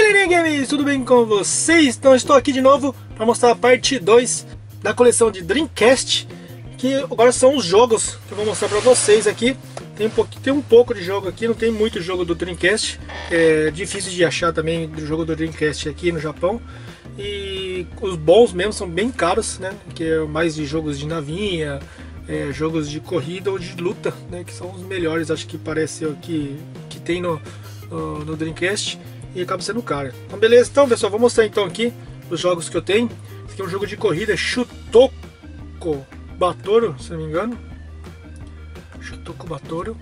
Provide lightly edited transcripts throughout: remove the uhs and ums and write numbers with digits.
Galerinha Games, tudo bem com vocês? Então estou aqui de novo para mostrar a parte 2 da coleção de Dreamcast, que agora são os jogos que eu vou mostrar para vocês aqui. Tem um pouco de jogo aqui, não tem muito jogo do Dreamcast, é difícil de achar também do jogo do Dreamcast aqui no Japão. E os bons mesmo são bem caros, né? Que é mais de jogos de navinha, jogos de corrida ou de luta, né? Que são os melhores, acho que parece que tem no Dreamcast, e acaba sendo caro. Então beleza, então pessoal, vou mostrar então aqui os jogos que eu tenho. Esse aqui é um jogo de corrida, Shutoko Batoro, se não me engano. Shutoko Batoro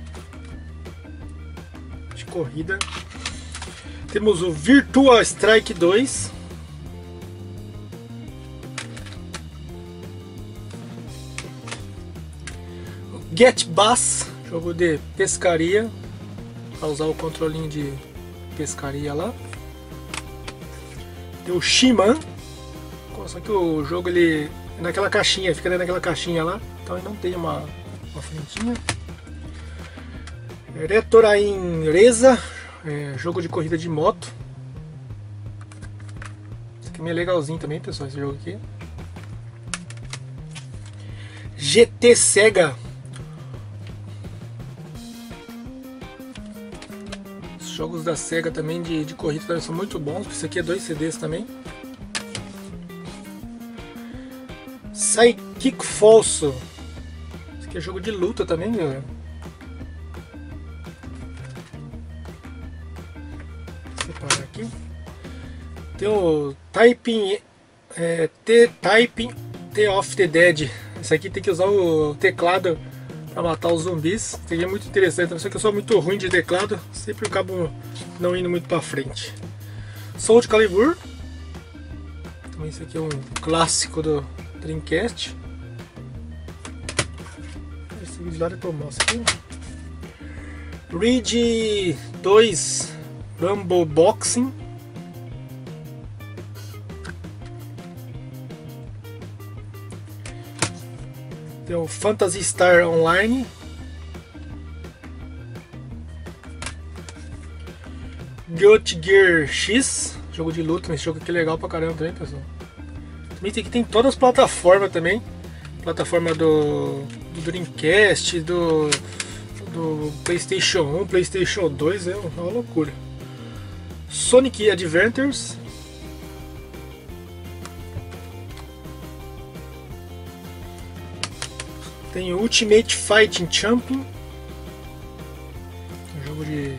de corrida. Temos o Virtua Strike 2. Get Bass, jogo de pescaria, para usar o controlinho de pescaria lá. Tem o Shiman, só que o jogo ele é naquela caixinha, fica dentro daquela caixinha lá, então ele não tem uma frentinha. Retorain Reza, jogo de corrida de moto. Esse aqui é meio legalzinho também, pessoal, esse jogo aqui. GT Sega. Os jogos da Sega também de corrida também são muito bons. Esse aqui é 2 CDs também. Psychic Falso. Esse aqui é jogo de luta também, galera. Vou separar aqui. Tem o Typing The of the Dead. Esse aqui tem que usar o teclado para matar os zumbis. Isso aqui é muito interessante, só que eu sou muito ruim de teclado, sempre acabo não indo muito para frente. Soul Calibur. Então esse aqui é um clássico do Dreamcast. Esse vídeo lá depois eu mostro aqui. Reed 2 Rumble Boxing. Tem o Phantasy Star Online. Guilty Gear X, jogo de luta. Esse jogo aqui é legal pra caramba também, pessoal. Também tem todas as plataformas também. Plataforma do Dreamcast, do PlayStation 1, PlayStation 2, é uma loucura. Sonic Adventures. Tem o Ultimate Fighting Champion, um jogo de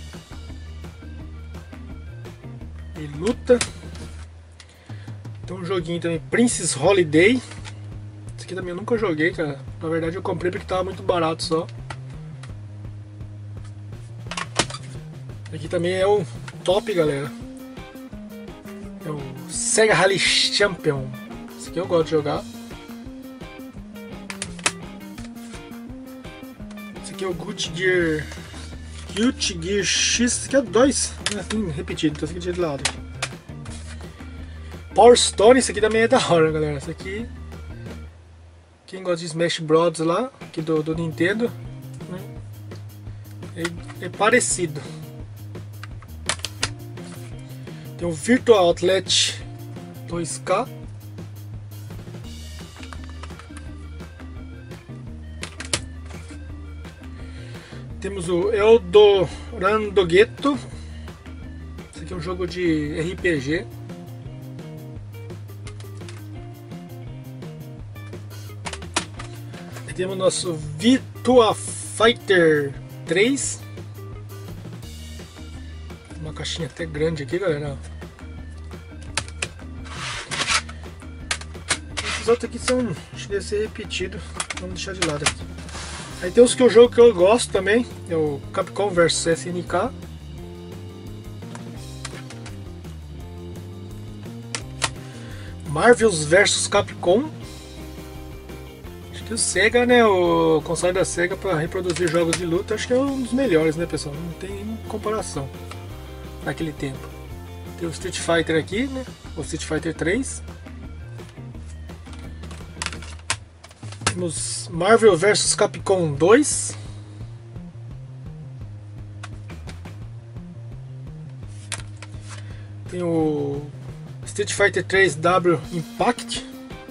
luta. Tem um joguinho também, Princess Holiday. Esse aqui também eu nunca joguei, cara. Na verdade eu comprei porque tava muito barato só. Aqui também é o top, galera. É o Sega Rally Champion. Esse aqui eu gosto de jogar. Aqui é o Guilty Gear X, esse aqui é 2, assim, repetido, então esse aqui é de lado. Power Stone, esse aqui também é da hora, galera. Esse aqui, quem gosta de Smash Bros lá, aqui do Nintendo, né? É parecido. Tem o Virtual Outlet 2K. Temos o Eldorandogueto. Esse aqui é um jogo de RPG. E temos o nosso Virtua Fighter 3. Uma caixinha até grande aqui, galera. Esses outros aqui são, acho que deve ser repetido. Vamos deixar de lado aqui. Aí tem os que eu jogo que eu gosto também, é o Capcom vs SNK. Marvel's vs Capcom. Acho que o Sega, né, o console da Sega para reproduzir jogos de luta, acho que é um dos melhores, né, pessoal? Não tem comparação naquele tempo. Tem o Street Fighter aqui, né, o Street Fighter 3. Temos Marvel vs Capcom 2. Tem o Street Fighter 3 W Impact,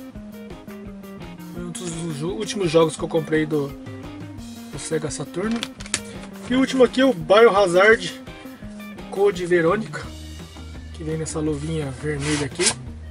um dos últimos jogos que eu comprei do Sega Saturn. E o último aqui é o Biohazard Code Verônica, que vem nessa luvinha vermelha aqui.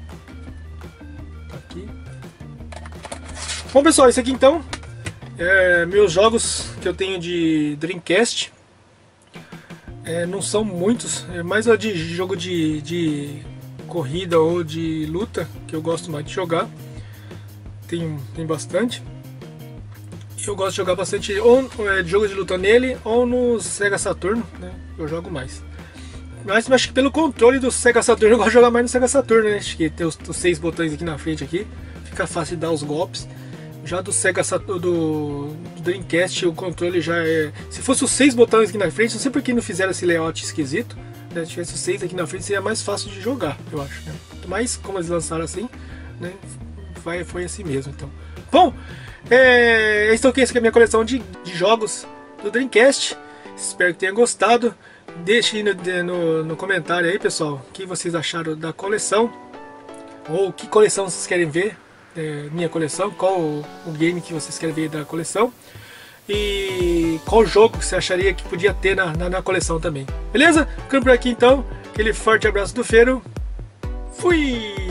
Tá aqui. Bom pessoal, isso aqui então é meus jogos que eu tenho de Dreamcast. Não são muitos, é mais de jogo de corrida ou de luta que eu gosto mais de jogar. Tem bastante. Eu gosto de jogar bastante ou de jogo de luta nele ou no Sega Saturn, né? Eu jogo mais. Mas acho que pelo controle do Sega Saturn eu gosto de jogar mais no Sega Saturn, né? Acho que tem os 6 botões aqui na frente aqui, fica fácil de dar os golpes. Já do Sega Saturn, do Dreamcast, o controle já é... Se fosse os 6 botões aqui na frente, não sei por que não fizeram esse layout esquisito, né? Se tivesse os 6 aqui na frente seria mais fácil de jogar, eu acho, né? Mas como eles lançaram assim, né? Foi assim mesmo, então. Bom, essa aqui é a minha coleção de jogos do Dreamcast. Espero que tenha gostado. Deixe no comentário aí, pessoal, o que vocês acharam da coleção, ou que coleção vocês querem ver, minha coleção, qual o game que vocês querem ver da coleção, e qual jogo que você acharia que podia ter na coleção também. Beleza? Ficando por aqui então, aquele forte abraço do Feiro. Fui!